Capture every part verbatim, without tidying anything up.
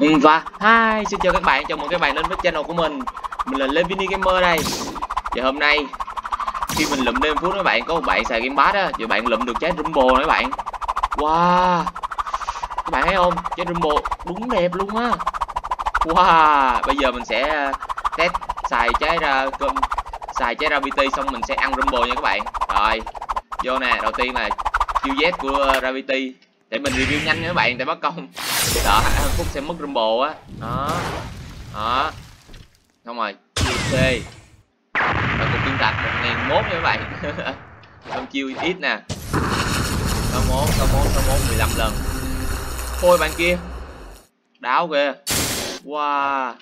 Và hi, xin chào các bạn, chào mừng các bạn đến với channel của mình. Mình là Levini Gamer đây. Và hôm nay khi mình lụm đêm phút các bạn, có một bạn xài game pass á, và bạn lụm được trái Rumble nữa các bạn. Wow, các bạn thấy không, trái Rumble đúng đẹp luôn á. Wow, bây giờ mình sẽ test xài trái ra cơm, xài trái Gravity xong mình sẽ ăn Rumble nha các bạn. Rồi, vô nè, đầu tiên là Q Z của Gravity. Để mình review nhanh nha các bạn, để mất công sợ Phúc sẽ mất Rumble á. Đó, đó, xong rồi Q C và cục tiên thạch một nghìn mốt nha các bạn. Xong chiêu ít nè, sáu mốt sáu mốt sáu mốt mười lăm lần. Thôi bạn kia đáo kìa. Wow,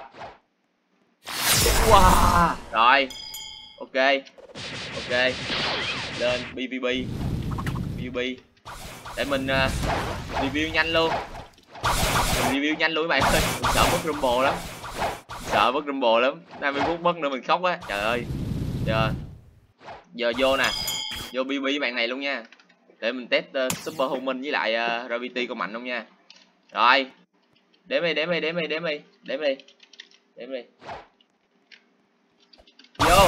wow, rồi ok ok, lên pê vê pê pê vê pê để mình uh, review nhanh luôn. Mình review nhanh luôn các bạn ơi, mình sợ mất Rumble lắm, sợ mất Rumble lắm, hai mươi phút mất nữa mình khóc á. Trời ơi, giờ giờ vô nè, vô pê vê bạn này luôn nha, để mình test uh, Super Human với lại uh, Gravity có mạnh không nha. Rồi đếm đi đếm đi đếm đi đếm đi đếm đi đếm đi, vô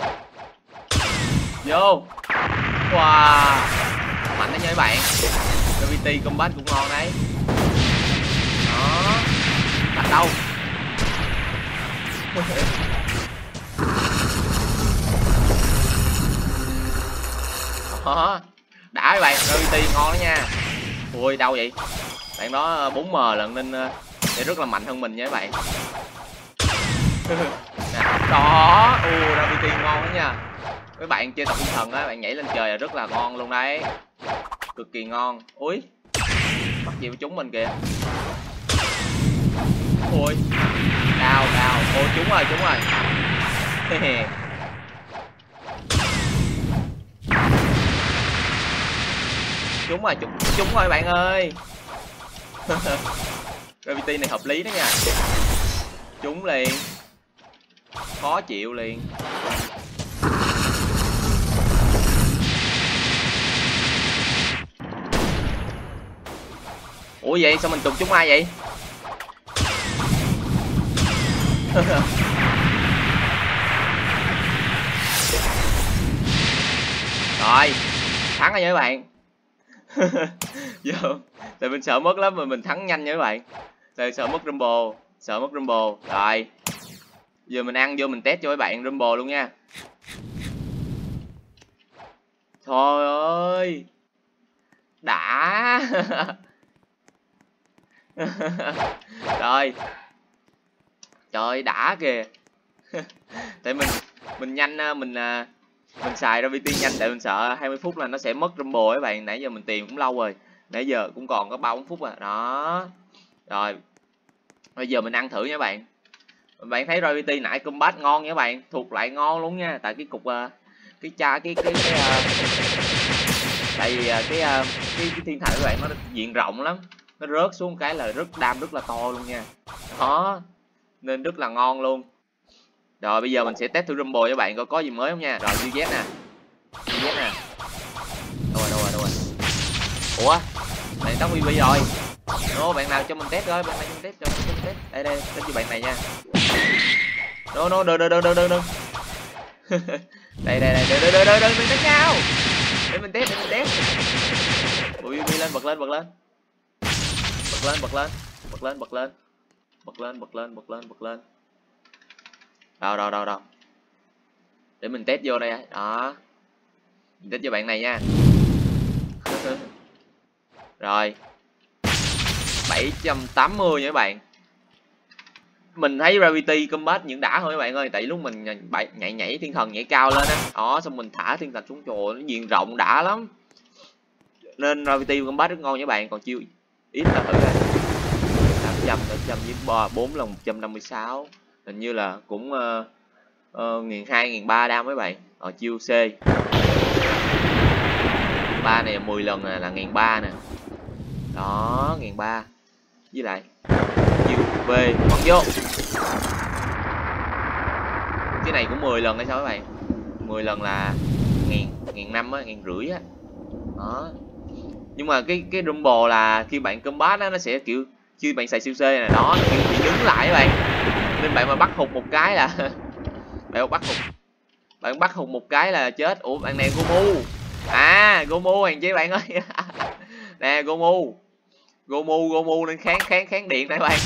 vô. Wow, mạnh đó nha các bạn, Gravity combat cũng ngon đấy. Đó, đặt đâu. Đó, đã các bạn, Gravity ngon đó nha. Ui đâu vậy, bạn đó bốn M lần nên sẽ rất là mạnh hơn mình nha các bạn. Đó, u Gravity ngon đó nha. Các bạn chơi tập tinh thần á, bạn nhảy lên trời là rất là ngon luôn đấy, cực kỳ ngon. Ui, bắt gì với chúng mình kìa. Ui, đau đau, ôi chúng rồi chúng rồi. Chúng rồi chúng chúng rồi bạn ơi. Gravity này hợp lý đó nha, chúng liền, khó chịu liền. Ủa vậy sao mình trùng chúng ai vậy? Rồi thắng rồi nha các bạn. Vô, tại mình sợ mất lắm mà mình thắng nhanh nha các bạn, tại sợ mất Rumble, sợ mất Rumble. Rồi giờ mình ăn vô mình test cho các bạn Rumble luôn nha. Thôi ơi đã. Rồi trời đã kìa. Tại mình mình nhanh, mình mình xài Gravity nhanh, tại mình sợ hai mươi phút là nó sẽ mất Rumble các bạn. Nãy giờ mình tìm cũng lâu rồi, nãy giờ cũng còn có ba bốn phút à. Đó, rồi bây giờ mình ăn thử nha các bạn. Bạn thấy Gravity nãy combat ngon nha các bạn, thuộc lại ngon luôn nha. Tại cái cục cái cha cái cái, cái uh, tại vì uh, cái, uh, cái cái thiên thạch các bạn nó diện rộng lắm, nó rớt xuống cái là rất đam rất là to luôn nha. Đó nên rất là ngon luôn. Rồi bây giờ mình sẽ test thử Rumble với bạn coi có gì mới không nha. Rồi Q Z nè, Q Z nè, đâu rồi đâu rồi đâu rồi. Ủa bạn tắt pê vê rồi. Nó bạn nào cho mình test rồi, bạn nào cho mình test, cho mình test. Đây đây, test cho bạn này nha. Nó nó đừng đừng đừng đừng đừng. Đây đây đây đừng đừng đừng đừng mình test nhau. Để mình test, để mình test. Ui lên, bật lên bật lên. Bật lên bật lên, bật lên bật lên. Bật lên bật lên bật lên bật lên. Đâu đâu đâu đâu. Để mình test vô đây. Đó, mình test cho bạn này nha. Rồi bảy trăm tám mươi nha các bạn. Mình thấy Gravity combat những đã thôi các bạn ơi, tại lúc mình nhảy nhảy, nhảy thiên thần nhảy cao lên á, đó xong mình thả thiên thần xuống, trời nó diện rộng đã lắm, nên Gravity combat rất ngon nha các bạn. Còn chiêu ít là thử ra tám trăm tám trăm với bốn là một trăm năm mươi sáu, hình như là cũng uh, uh, nghìn hai nghìn ba đam mấy bạn. Ở chiêu C ba này mười lần này là nghìn ba nè. Đó nghìn ba với lại chiêu V bắn vô, cái này cũng mười lần hay sao các bạn, mười lần là nghìn nghìn năm á, nghìn rưỡi á. Đó nhưng mà cái cái Rumble là khi bạn combat á, nó sẽ kiểu Khi bạn xài siêu C này đó kiểu bị đứng lại các bạn, nên bạn mà bắt hụt một cái là bạn bắt hụt bạn bắt hụt một cái là chết. Ủa bạn này Gomu à, Gomu hàng chi bạn ơi. Nè Gomu Gomu Gomu nên kháng kháng kháng điện đây bạn.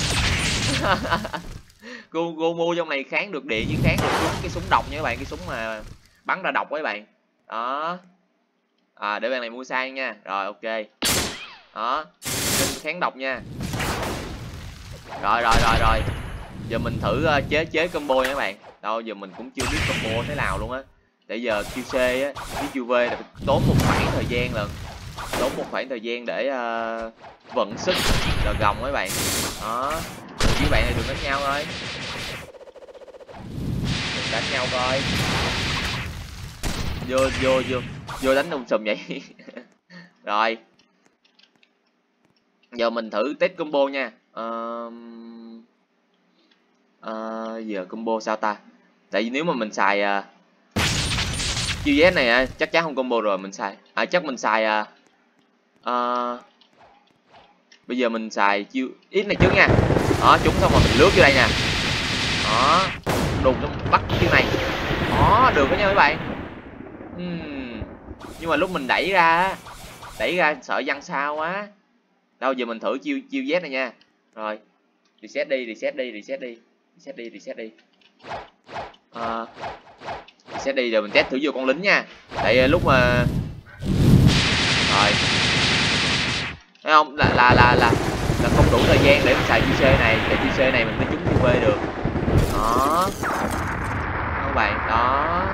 Gomu trong này kháng được điện chứ kháng được súng, cái súng độc nha các bạn, cái súng mà bắn ra độc với bạn đó. À, để bạn này mua sang nha. Rồi ok đó, kháng độc nha. Rồi rồi rồi rồi giờ mình thử uh, chế chế combo nha các bạn. Đâu giờ mình cũng chưa biết combo thế nào luôn á. Để giờ quy xê á với quy vê là tốn một khoảng thời gian lần tốn một khoảng thời gian để uh, vận sức rồi gồng mấy bạn đó. Với bạn này đừng đánh nhau thôi, đừng đánh nhau coi. Vô vô vô vô đánh ông sùm vậy. Rồi giờ mình thử test combo nha. uh, uh, giờ combo sao ta, tại vì nếu mà mình xài uh, chiêu Z này uh, chắc chắn không combo rồi. Mình xài à, chắc mình xài uh, uh, bây giờ mình xài chiêu ít này trước nha. Đó chúng xong rồi mình lướt vô đây nè. Đó đùng nó bắt chiêu này đó, được đó nha mấy bạn. uhm. Nhưng mà lúc mình đẩy ra đẩy ra sợ văng sao quá. Đâu giờ mình thử chiêu chiêu Z này nha. Rồi reset đi reset đi reset đi reset đi reset đi à, reset đi rồi mình test thử vô con lính nha. Tại lúc mà rồi thấy không, là là là là là không đủ thời gian để mình xài quy xê này, tại quy xê này mình mới trúng quy vê được đó các bạn đó.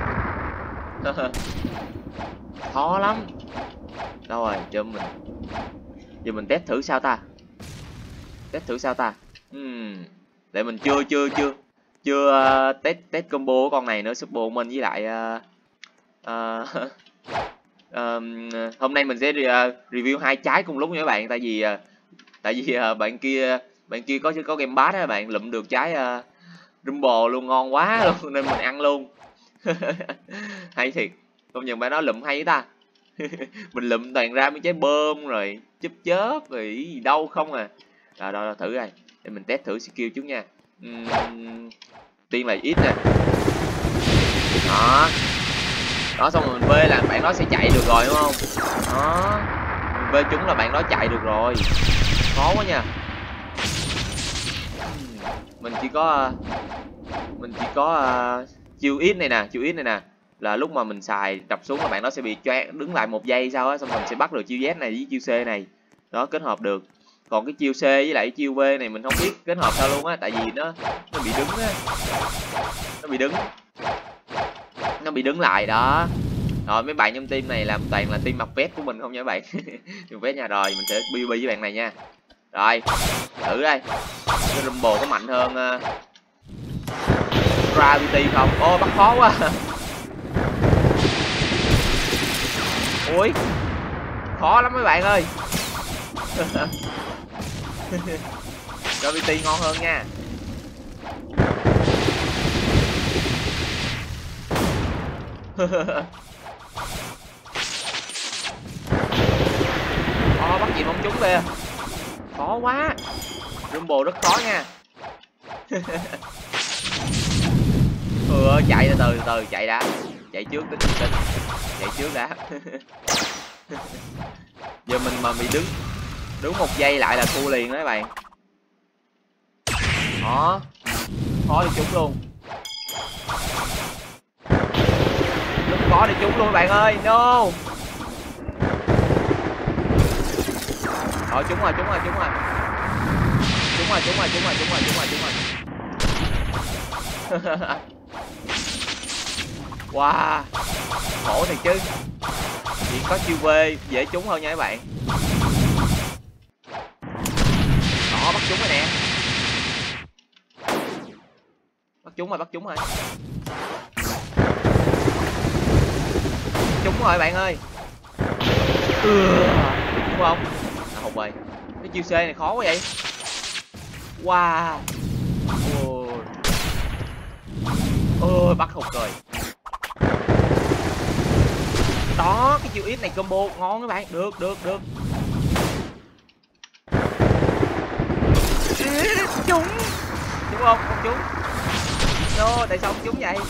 Khó lắm. Đâu rồi cho mình giờ mình test thử sao ta, test thử sao ta. uhm. Để mình chưa chưa chưa chưa uh, test test combo của con này nữa, support mình với lại uh, uh, uh, hôm nay mình sẽ uh, review hai trái cùng lúc nha các bạn. Tại vì uh, tại vì uh, bạn kia bạn kia có có game pass á, bạn lụm được trái uh, Rumble luôn, ngon quá luôn nên mình ăn luôn. Hay thiệt, công nhận bạn nói lụm hay ta. Mình lụm toàn ra mấy trái bơm rồi chớp chớp rồi gì đâu không à. Rồi rồi thử rồi để mình test thử skill trước nha. uhm, tiên là ít nè đó đó, xong rồi mình vê là bạn đó sẽ chạy được rồi đúng không. Đó mình vê chúng là bạn đó chạy được rồi, khó quá nha. Mình chỉ có mình chỉ có uh, chiêu ít này nè, chiêu ít này nè là lúc mà mình xài đập xuống là bạn đó sẽ bị choáng đứng lại một giây sau á, xong mình sẽ bắt được chiêu Z này với chiêu C này đó, kết hợp được. Còn cái chiêu C với lại chiêu V này mình không biết kết hợp sao luôn á, tại vì nó nó bị đứng á, nó bị đứng nó bị đứng lại đó. Rồi mấy bạn trong team này làm toàn là team mặc vest của mình không nha các bạn. Mặc vest nha. Rồi mình sẽ pê vê pê với bạn này nha. Rồi thử đây cái Rumble có mạnh hơn uh, Gravity không. Ô bắt khó quá. Ui khó lắm mấy bạn ơi. Gravity ngon hơn nha. Ô bắt gì bóng trúng kìa, khó quá. Rumble rất khó nha. Ừ, chạy từ từ từ chạy đã, chạy trước tính tính chạy trước đã. Giờ mình mà bị đứng đúng một giây lại là thua liền đó các bạn. Đó khó đi trúng luôn, rất khó đi trúng luôn các bạn ơi. No rồi trúng rồi trúng rồi trúng rồi trúng rồi trúng rồi trúng rồi trúng rồi trúng rồi trúng rồi. Wow khổ thiệt chứ, chỉ có chiêu V dễ trúng hơn nha các bạn. Đó bắt trúng rồi nè, bắt trúng rồi bắt trúng rồi trúng rồi bạn ơi. Ừ, đúng không à, hụt rồi. Cái chiêu C này khó quá vậy. Wow ôi ôi bắt hụt rồi. Đó cái chiêu ít này combo ngon các bạn, được được được. trúng. Trúng không? Không trúng. No, tại sao không trúng vậy?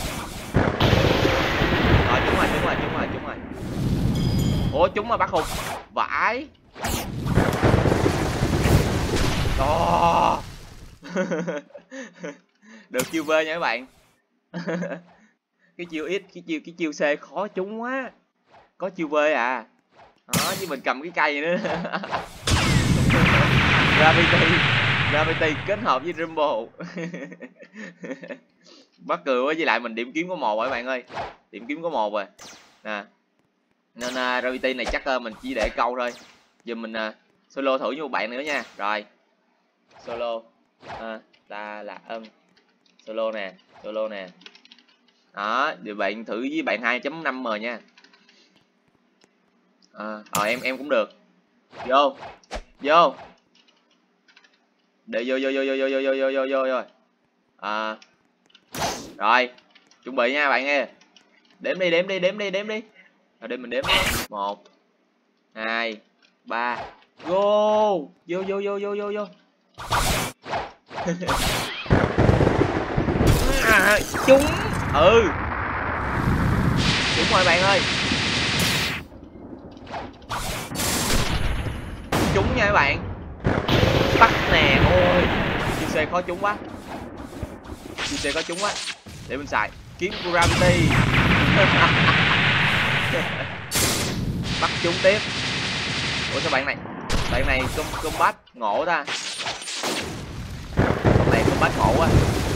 Rồi trúng rồi, trúng rồi, trúng rồi, trúng rồi. Ủa trúng mà bắt hụt. Vãi. Đó. Được chiêu V nha các bạn. Cái chiêu X, cái chiêu cái chiêu C khó trúng quá. Có chiêu V à. Đó, chứ mình cầm cái cây nữa. Gravity, Gravity kết hợp với Rumble. Mắc cười quá, với lại mình điểm kiếm có một rồi các bạn ơi. Điểm kiếm có một rồi. Nè. Nên uh, Gravity này chắc uh, mình chỉ để câu thôi. Giờ mình uh, solo thử với một bạn nữa nha. Rồi. Solo. Uh, ta là ân. Solo nè, solo nè. Đó, giờ bạn thử với bạn hai chấm năm M nha. Ờ à, em em cũng được. Vô. Vô. Để vô vô vô vô vô vô vô vô vô vô. À. Rồi, chuẩn bị nha bạn nghe. Đếm đi, đếm đi, đếm đi, đếm đi. Rồi để mình đếm. một hai ba. Go. Vô vô vô vô vô vô. À, trúng. Ừ. Trúng rồi bạn ơi. Trúng nha các bạn. Bắt nè. Ôi, chiêu C khó trúng quá. Chiêu C khó trúng quá. Để mình xài kiếm Gravity. Bắt trúng tiếp. Ủa sao bạn này, bạn này com combat ngộ ta. Bạn này combat ngộ quá.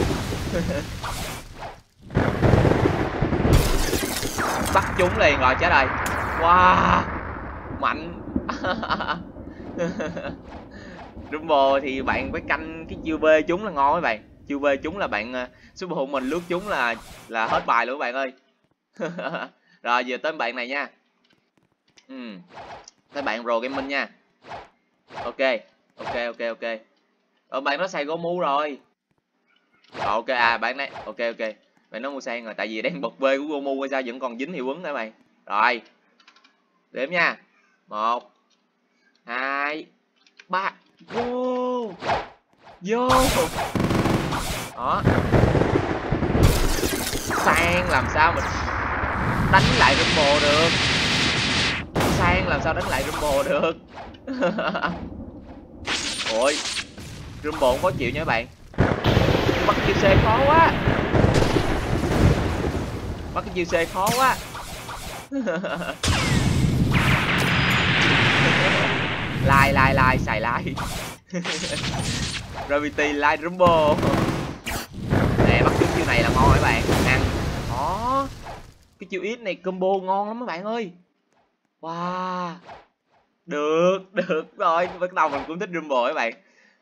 Bắt trúng liền rồi, chết rồi. Wow, mạnh. Rumble thì bạn phải canh cái chiêu V trúng là ngon các bạn. Chiêu V trúng là bạn uh, super hụt mình lướt trúng là là hết bài luôn các bạn ơi. Rồi giờ tới bạn này nha. Ừ. Tới bạn Pro Gaming nha. Ok, ok ok ok. Ờ bạn nó xài Gomu rồi. Ờ, ok à bạn này, ok ok. Bạn nó mua sang rồi, tại vì đang bật V của Gomu hay sao vẫn còn dính hiệu ứng nữa bạn. Rồi. Đếm nha. Một hai ba. Go. Vô. Đó. Sang làm sao mình đánh lại Rumble được. Sang làm sao đánh lại Rumble được. Ôi, Rumble không có chịu nha các bạn. Bắt chiêu C khó quá. Bắt cái chiêu C khó quá. Like like like xài like. Gravity like Rumble. Nè, bắt trúng chiêu này là ngon các bạn. Ăn. Đó. Cái chiêu X này combo ngon lắm các bạn ơi. Wow. Được, được rồi, bắt đầu mình cũng thích Rumble các bạn.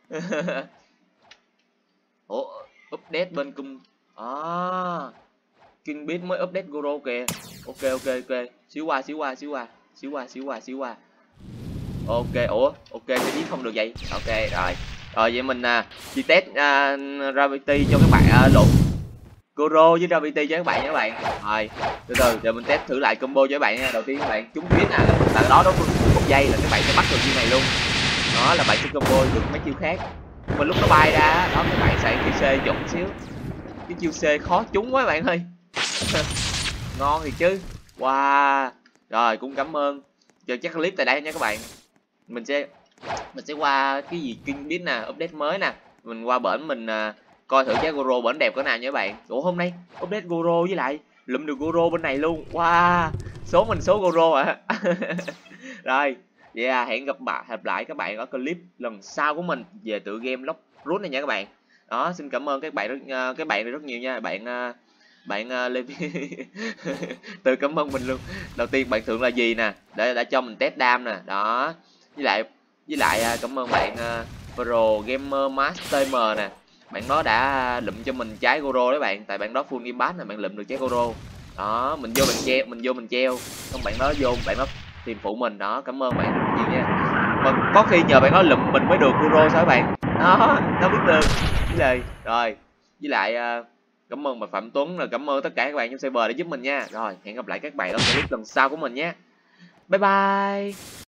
Ủa, update bên cung. À, King Beat mới update Goro kìa. Ok ok ok, xíu qua xíu qua xíu qua, xíu qua xíu qua xíu qua. Ok, ủa, ok cái giết không được vậy. Ok rồi. Rồi vậy mình à, chỉ test à, Gravity cho các bạn à, lộn. Goro với Gravity cho các bạn nha các bạn. Rồi, từ từ giờ mình test thử lại combo cho các bạn nha. Đầu tiên các bạn trúng giết nè, là đó đó một giây là các bạn sẽ bắt được chiêu này luôn. Đó là bạn sẽ combo được mấy chiêu khác. Mà lúc nó bay ra đó các bạn xài chiêu C chuẩn xíu. Cái chiêu C khó trúng quá các bạn ơi. Ngon thì chứ. Wow. Rồi cũng cảm ơn. Giờ chắc clip tại đây nha các bạn. Mình sẽ mình sẽ qua cái gì King Beat nè, update mới nè. Mình qua bển mình uh, coi thử trái Goro bển đẹp cỡ nào nha các bạn. Ủa hôm nay update Goro với lại lụm được Goro bên này luôn. Wow. Số mình số Goro à. Rồi. Yeah, hẹn gặp bạn gặp lại các bạn ở clip lần sau của mình về tựa game Lock Root này nha các bạn. Đó, xin cảm ơn các bạn rất uh, các bạn rất nhiều nha. Bạn uh, bạn uh, Levi tự cảm ơn mình luôn. Đầu tiên bạn thượng là gì nè, đã đã cho mình test đam nè. Đó. Với lại với lại uh, cảm ơn bạn uh, Pro Gamer Master M nè. Bạn đó đã lụm cho mình trái Goro đấy bạn, tại bạn đó full game pass nè, bạn lụm được trái Goro. Đó, mình vô mình treo, mình vô mình treo, xong bạn đó vô, bạn đó tìm phụ mình đó, cảm ơn bạn rất nhiều nha. Mà có khi nhờ bạn đó lụm mình mới được Goro sao các bạn? Đó, nó biết được. Với lại rồi, với lại uh, cảm ơn bà Phạm Tuấn, rồi cảm ơn tất cả các bạn trong server đã giúp mình nha. Rồi, hẹn gặp lại các bạn ở clip lần sau của mình nhé. Bye bye.